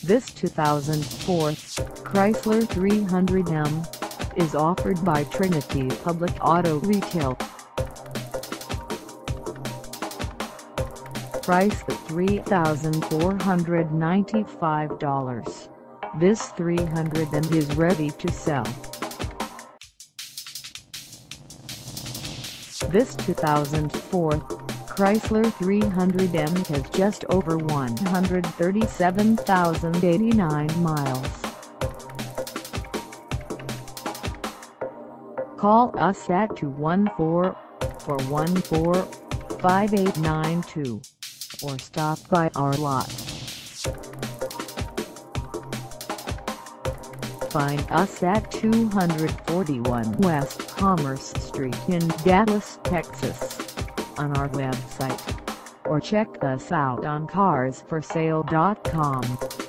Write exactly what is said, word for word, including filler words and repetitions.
This two thousand four Chrysler three hundred M is offered by Trinity Public Auto Retail. Price at three thousand four hundred ninety-five dollars. This three hundred M is ready to sell. This two thousand four Chrysler three hundred M has just over one hundred thirty-seven thousand eighty-nine miles. Call us at two one four, four one four, five eight nine two or stop by our lot. Find us at two forty-one West Commerce Street in Dallas, Texas, on our website, or check us out on cars for sale dot com.